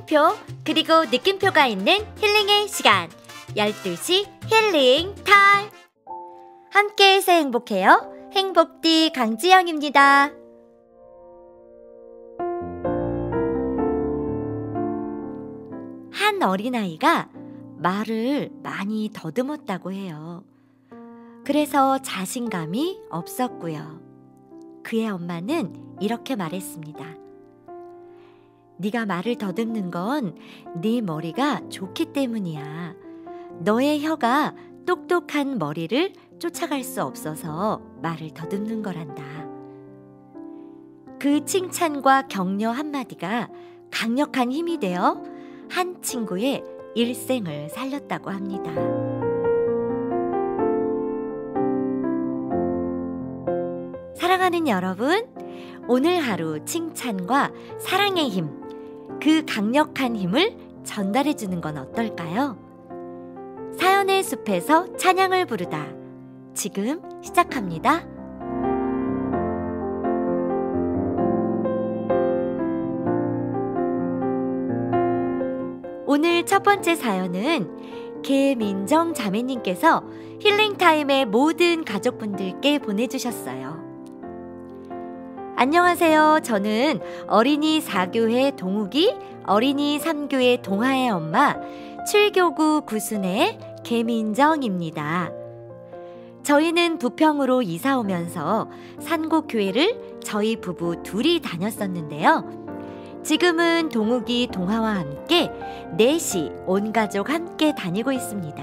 물음표 그리고 느낌표가 있는 힐링의 시간 12시 힐링 타임. 함께해서 행복해요. 행복디 강지영입니다. 한 어린아이가 말을 많이 더듬었다고 해요. 그래서 자신감이 없었고요. 그의 엄마는 이렇게 말했습니다. 네가 말을 더듬는 건 네 머리가 좋기 때문이야. 너의 혀가 똑똑한 머리를 쫓아갈 수 없어서 말을 더듬는 거란다. 그 칭찬과 격려 한마디가 강력한 힘이 되어 한 친구의 일생을 살렸다고 합니다. 사랑하는 여러분, 오늘 하루 칭찬과 사랑의 힘, 그 강력한 힘을 전달해 주는 건 어떨까요? 사연의 숲에서 찬양을 부르다. 지금 시작합니다. 오늘 첫 번째 사연은 개민정 자매님께서 힐링타임의 모든 가족분들께 보내주셨어요. 안녕하세요. 저는 어린이 4교회 동욱이, 어린이 3교회 동하의 엄마, 7교구 구순의 개민정입니다. 저희는 부평으로 이사 오면서 산곡교회를 저희 부부 둘이 다녔었는데요. 지금은 동욱이 동하와 함께 넷이 온 가족 함께 다니고 있습니다.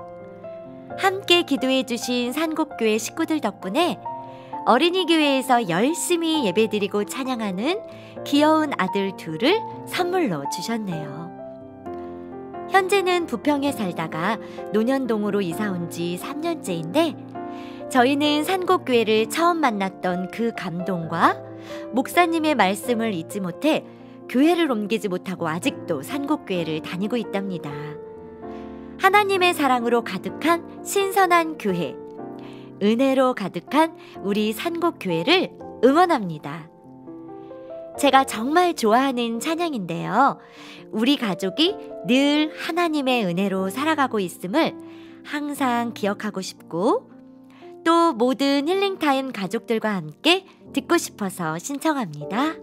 함께 기도해 주신 산곡교회 식구들 덕분에 어린이 교회에서 열심히 예배드리고 찬양하는 귀여운 아들 둘을 선물로 주셨네요. 현재는 부평에 살다가 논현동으로 이사 온 지 3년째인데 저희는 산곡교회를 처음 만났던 그 감동과 목사님의 말씀을 잊지 못해 교회를 옮기지 못하고 아직도 산곡교회를 다니고 있답니다. 하나님의 사랑으로 가득한 신선한 교회, 은혜로 가득한 우리 산곡교회를 응원합니다. 제가 정말 좋아하는 찬양인데요. 우리 가족이 늘 하나님의 은혜로 살아가고 있음을 항상 기억하고 싶고 또 모든 힐링타임 가족들과 함께 듣고 싶어서 신청합니다.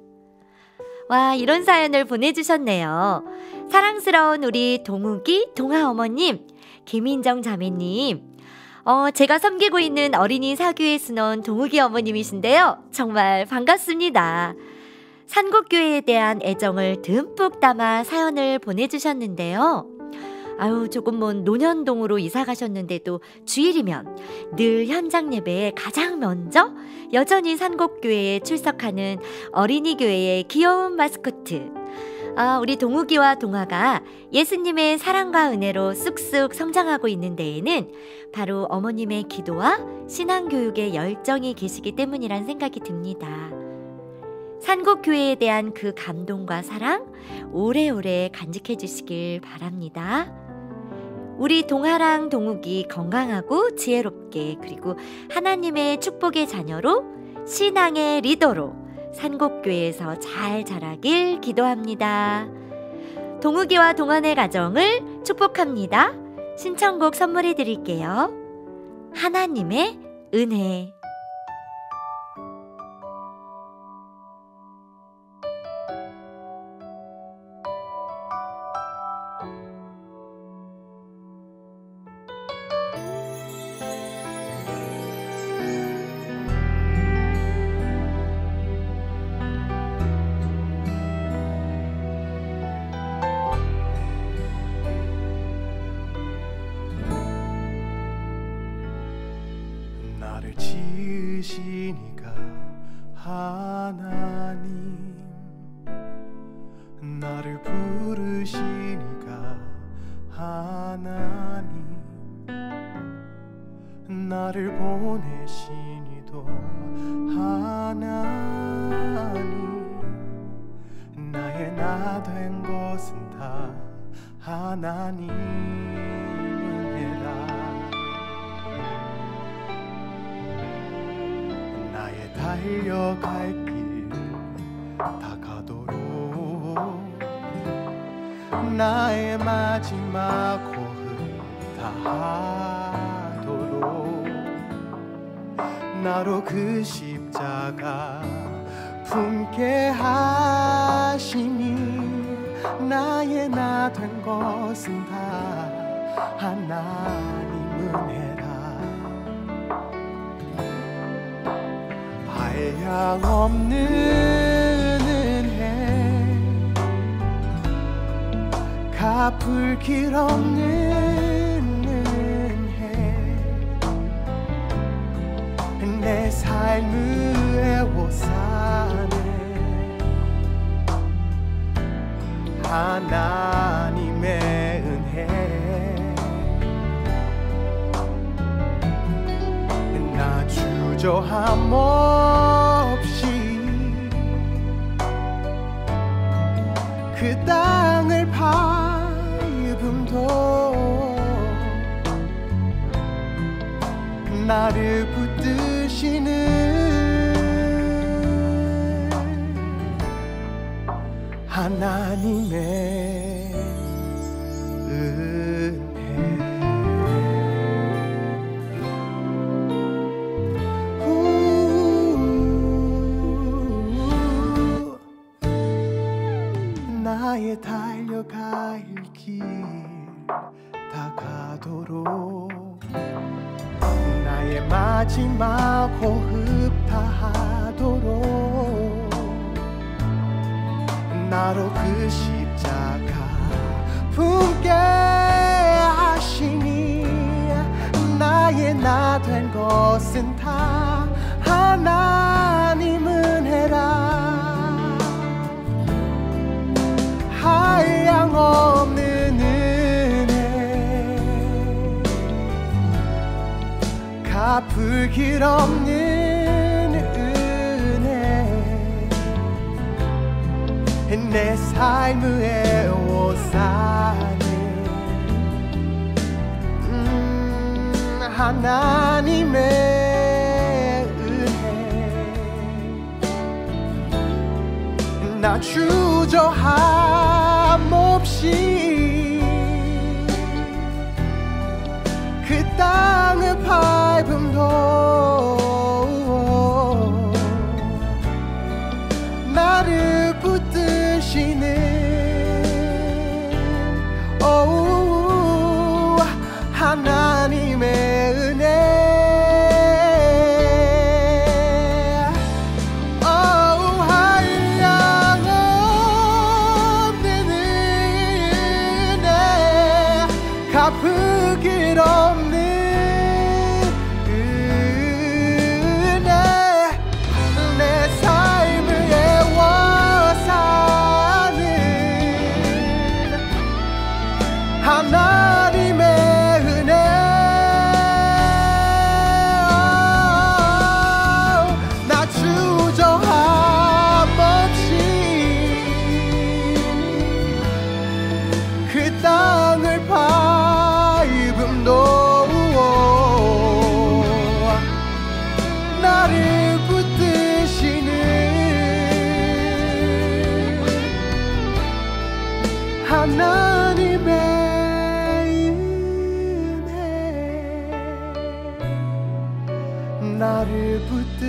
와, 이런 사연을 보내주셨네요. 사랑스러운 우리 동욱이 동하 어머님, 김인정 자매님, 제가 섬기고 있는 어린이 4교회 순원 동욱이 어머님이신데요. 정말 반갑습니다. 산곡교회에 대한 애정을 듬뿍 담아 사연을 보내주셨는데요. 조금 먼 논현동으로 이사 가셨는데도 주일이면 늘 현장 예배에 가장 먼저 여전히 산곡교회에 출석하는 어린이 교회의 귀여운 마스코트. 우리 동욱이와 동아가 예수님의 사랑과 은혜로 쑥쑥 성장하고 있는 데에는 바로 어머님의 기도와 신앙교육의 열정이 계시기 때문이란 생각이 듭니다. 산곡교회에 대한 그 감동과 사랑 오래오래 간직해 주시길 바랍니다. 우리 동아랑 동욱이 건강하고 지혜롭게 그리고 하나님의 축복의 자녀로 신앙의 리더로 산곡교회에서 잘 자라길 기도합니다. 동욱이와 동안의 가정을 축복합니다. 신청곡 선물해 드릴게요. 하나님의 은혜. 나를 지으시니가 하나님, 나를 부르시니가 하나님, 나를 보내시니도 하나님, 나의 나 된 것은 다 하나님 은혜라. 나의 달려갈 길 다가도록 나의 마지막 호흡 다하도록 나로 그 십자가 품게 하시니 나의 나 된 것은 다 하나님 은혜라. 한량 없는 은혜 갚을 길 없는 은혜 내 삶을 애워싸네 하나님의 은혜 나 주저함 없이 그 땅을 밟음도 나를 붙드시는 하나님의 은혜. 나의 달려갈 길 다가도록 나의 마지막 호흡 다하도록 나로 그 십자가 품게 하시니 나의 나 된 것은 다 하나님 은혜라. 한량 없는 은혜 갚을 길 없는 은혜 내 삶을 애워싸네 하나님의 은혜 나 주저함 없이 그 땅을 밟음도 나를 붙드시는 하나님의 은혜 한량 없는 은혜 갚을 길 없는 은혜 내 삶을 애워싸는 하나님의 은혜 나 주저함 없이 그 땅을 밟음도 나를 붙드시는 하나님의 은혜 나를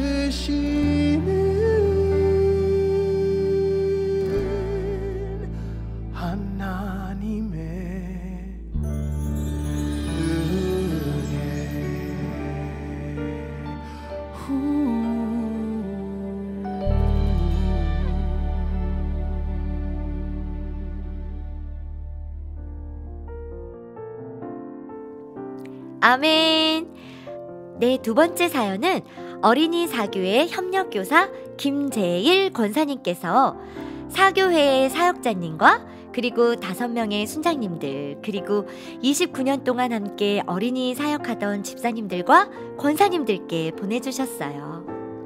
붙드시는 하나님의 아멘. 네, 두 번째 사연은 어린이 사교회 협력교사 김재일 권사님께서 사교회의 사역자님과 그리고 5명의 순장님들 그리고 29년 동안 함께 어린이 사역하던 집사님들과 권사님들께 보내주셨어요.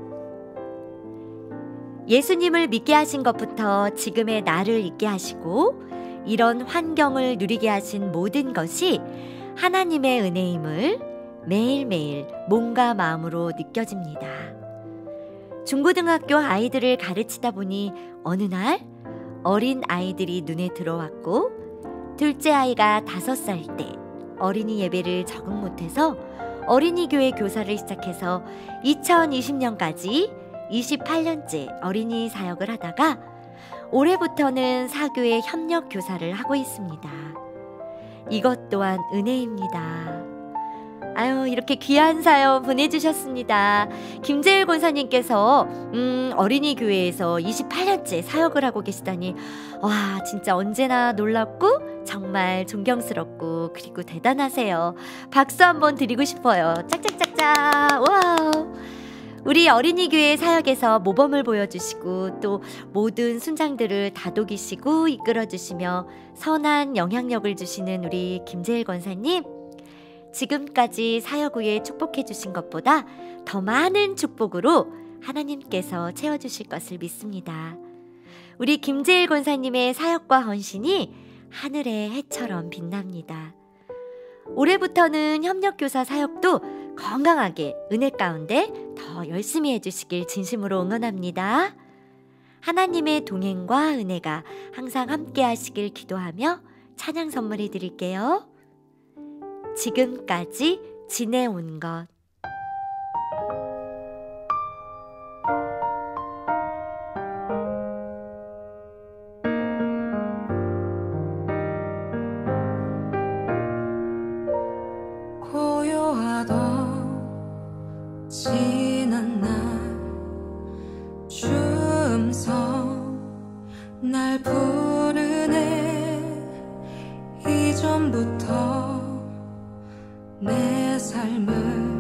예수님을 믿게 하신 것부터 지금의 나를 있게 하시고 이런 환경을 누리게 하신 모든 것이 하나님의 은혜임을 매일매일 몸과 마음으로 느껴집니다. 중고등학교 아이들을 가르치다 보니 어느 날 어린 아이들이 눈에 들어왔고 둘째 아이가 5살 때 어린이 예배를 적응 못해서 어린이교회 교사를 시작해서 2020년까지 28년째 어린이 사역을 하다가 올해부터는 사교의 협력 교사를 하고 있습니다. 이것 또한 은혜입니다. 아유, 이렇게 귀한 사연 보내주셨습니다. 김재일 권사님께서 어린이 교회에서 28년째 사역을 하고 계시다니, 와, 진짜 언제나 놀랍고 정말 존경스럽고 그리고 대단하세요. 박수 한번 드리고 싶어요. 짝짝짝짝. 와우. 우리 어린이 교회 사역에서 모범을 보여주시고 또 모든 순장들을 다독이시고 이끌어주시며 선한 영향력을 주시는 우리 김재일 권사님, 지금까지 사역 후에 축복해 주신 것보다 더 많은 축복으로 하나님께서 채워주실 것을 믿습니다. 우리 김재일 권사님의 사역과 헌신이 하늘의 해처럼 빛납니다. 올해부터는 협력교사 사역도 건강하게 은혜 가운데 더 열심히 해주시길 진심으로 응원합니다. 하나님의 동행과 은혜가 항상 함께 하시길 기도하며 찬양 선물해 드릴게요. 지금까지 지내온 것. 고요하던 지난 날 주음성 날 부르네. 이전부터 내 삶을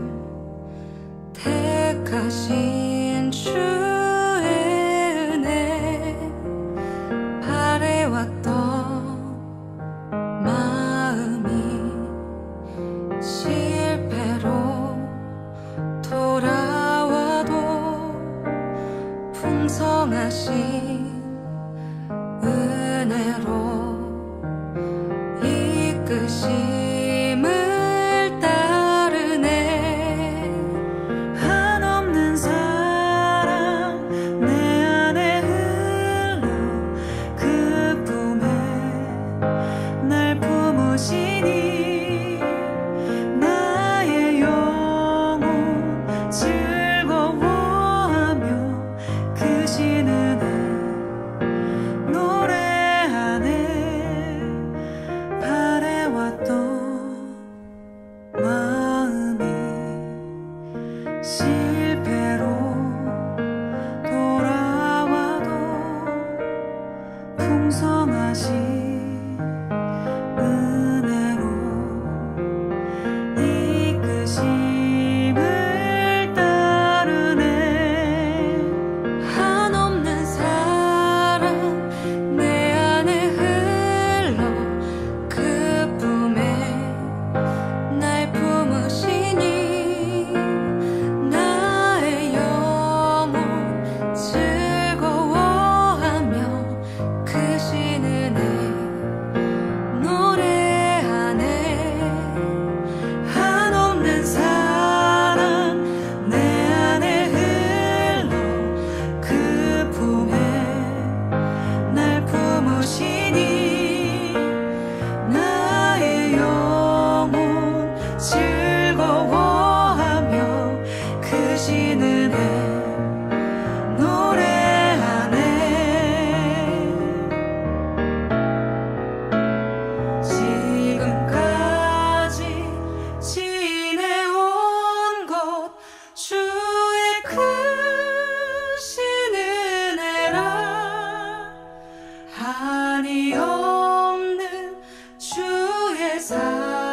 택하신 주의 은혜, 바래왔던 마음이 실패로 돌아와도 풍성하신 은혜로 이끄심을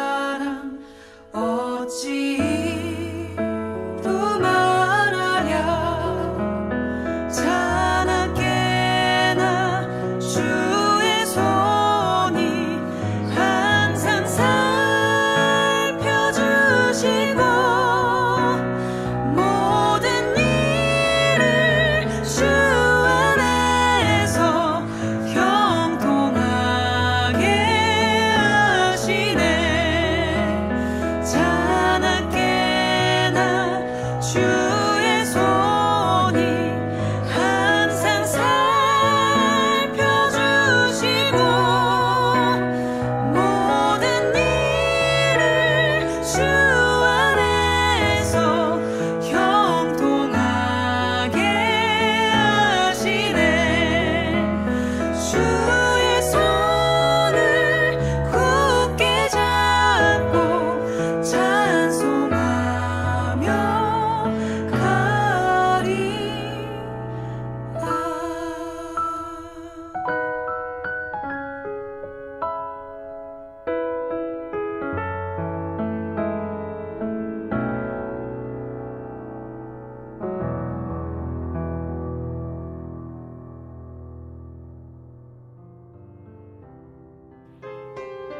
사랑 어찌 또 말하랴.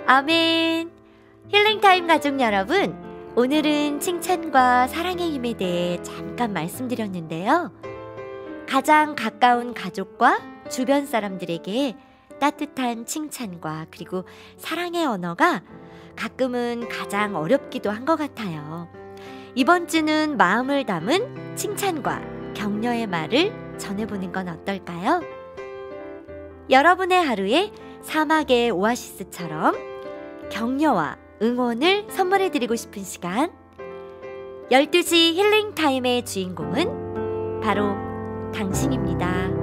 아멘. 힐링타임 가족 여러분, 오늘은 칭찬과 사랑의 힘에 대해 잠깐 말씀드렸는데요. 가장 가까운 가족과 주변 사람들에게 따뜻한 칭찬과 그리고 사랑의 언어가 가끔은 가장 어렵기도 한 것 같아요. 이번 주는 마음을 담은 칭찬과 격려의 말을 전해보는 건 어떨까요? 여러분의 하루에 사막의 오아시스처럼 격려와 응원을 선물해드리고 싶은 시간, 12시 힐링타임의 주인공은 바로 당신입니다.